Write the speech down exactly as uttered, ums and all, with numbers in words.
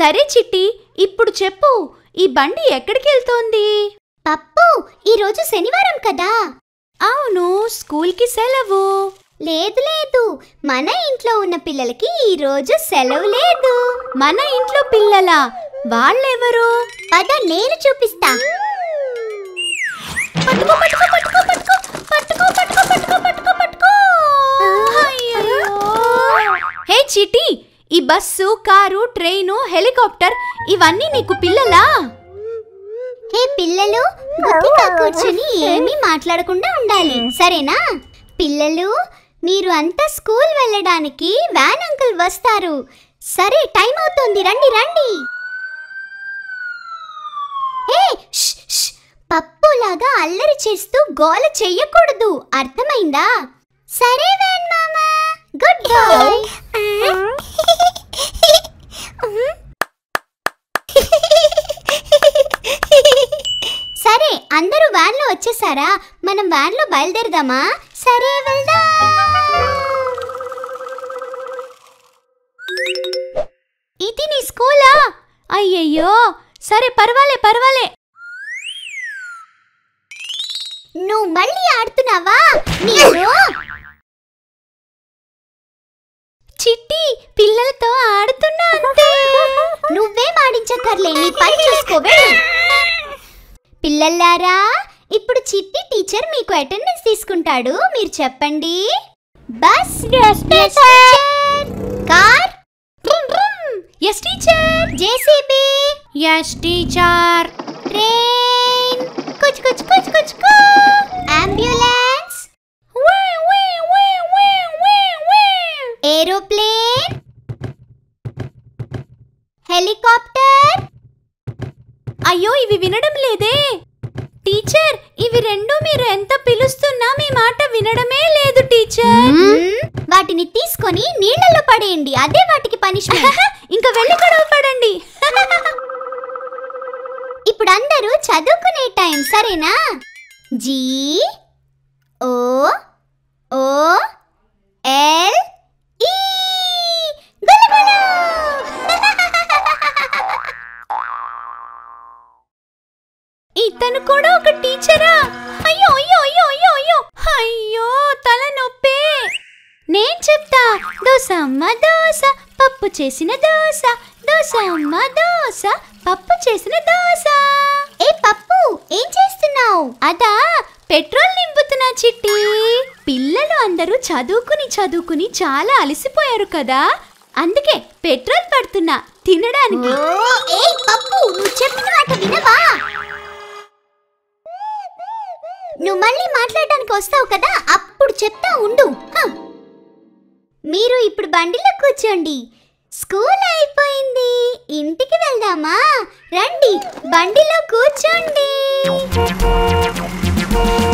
సరే చిట్టి, ఇప్పుడు చెప్పు, ఈ బండి ఎక్కడికి వెళ్తోంది? పప్పు, ఈరోజు శనివారం కదా. అవును, స్కూల్కి సెలవు. లేదు లేదు, మన ఇంట్లో ఉన్న పిల్లలకి ఈరోజు సెలవు లేదు. మన ఇంట్లో పిల్లలా? వాళ్ళెవరు? పద, నేను చూపిస్తా. పట్టుకో పట్టుకో పట్టుకో పట్టుకో పట్టుకో పట్టుకో పట్టుకో పట్టుకో పట్టుకో. హే చిట్టి, ఈ బస్సు, కారు, ట్రైను, హెలికాప్టర్ ఇవన్నీ నీకు పిల్లలా? హే పిల్లలు, గుప్పిగా కూర్చొని ఏమీ మాట్లాడకుండా ఉండాలి, సరేనా? పిల్లలు, మీరు అంతా స్కూల్ వెళ్ళడానికి వ్యాన్ అంకుల్ వస్తారు. సరే, టైం అవుతోంది, రండి రండి. హే, పప్పులాగా అల్లరి చేస్తూ గోల చెయ్యకూడదు, అర్థమైందా? సరే వ్యాన్ మామా, గుడ్ బాయ్. సరే, అందరూ వ్యాన్లో వచ్చేసారా? మనం వ్యాన్లో బయలుదేరదామా? సరే, వెళ్దాం. ఇది నీ స్కూలా? అయ్యయ్యో, సరే పర్వాలే పర్వాలే. నువ్వు మళ్ళీ ఆడుతున్నావా? నేను చిట్టి, పిల్లలతో ఆడుతున్నా అంతే. నువ్వేం ఆడించక్కర్లే, నీ పని చూసుకోవే. పిల్లలారా, ఇప్పుడు చిట్టి టీచర్ మీకు అటెండెన్స్ తీసుకుంటాడు. మీరు చెప్పండి. Bus, car, yes teacher. JCB, yes teacher. Train, కుచ్ కుచ్ కుచ్ కుచ్ కు, అంబులెన్స్, ఏరోప్లేన్, హెలికాప్టర్. అయ్యో, ఇవి వినడం లేదే టీచర్. ఇవి రెండు మీరు ఎంత పిలుస్తున్నా మీ మాట వినడమే లేదు టీచర్. వాటిని తీసుకొని నీళ్ళలో పడేయండి, అదే వాటికి పనిష్మెంట్. ఇంకా వెళ్ళి గొడవ పడండి. ఇప్పుడు అందరూ చదువుకునే టైం, సరేనా? జీ ఓ ఓ ఎల్ ఈ గులగులు. ఇతను కూడా ఒక టీచరా? అయ్యో అయ్యో అయ్యో అయ్యో అయ్యో అయ్యో, తల నొప్పే. నేను చెప్తా. దోశ అమ్మ దోశ, పప్పు చేసిన దోశ. దోశ అమ్మ దోశ, పప్పు చేసిన దోశ. ఏ పప్పు, ఏం చేస్తున్నావు? అదా, పెట్రోల్ నింపుతున్నా చిట్టి. పిల్లలు అందరూ చదువుకుని చదువుకుని చాలా అలసిపోయారు కదా, అందుకే పెట్రోల్ పడుతున్నా తినడానికి. ఏ పప్పు, నువ్వు చెప్పిన మాట వినవా? నువ్వు మళ్ళీ మాట్లాడడానికి వస్తావు కదా, అప్పుడు చెప్తా ఉండు. మీరు ఇప్పుడు బండిలో కూర్చోండి. స్కూల్ అయిపోయింది, ఇంటికి వెళ్దామా? రండి, బండిలో కూర్చోండి.